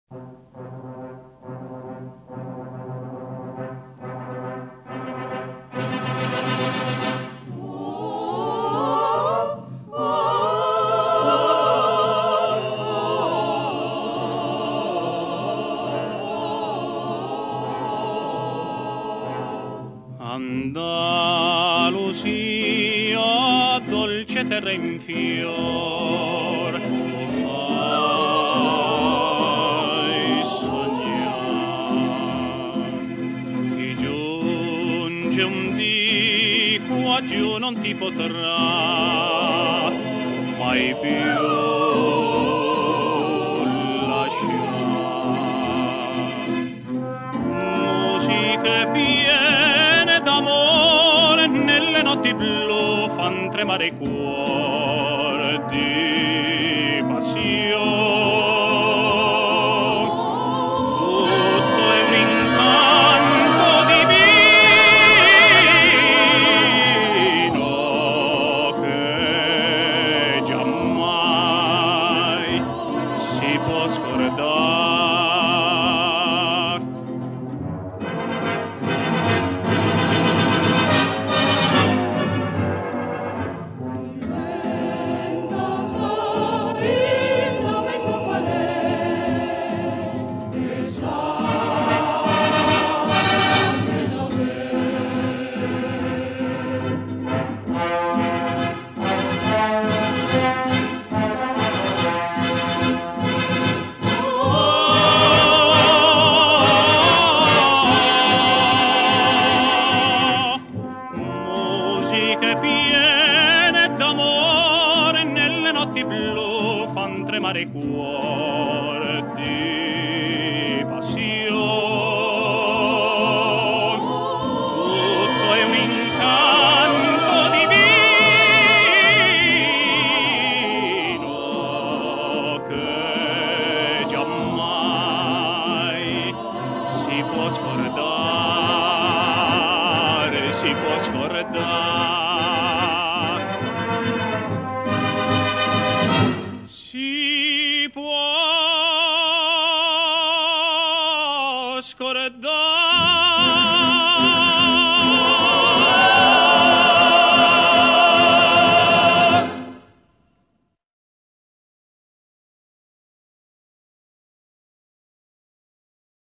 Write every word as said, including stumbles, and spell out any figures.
Andalusia, dolce terra in fior, fai sognare. Chi giunge un dì qua giù non ti potrà mai più lasciare. Musiche piene d'amore nelle notti blu fan tremare il cuore di passione. Tutto è un incanto divino che giammai si può scordare.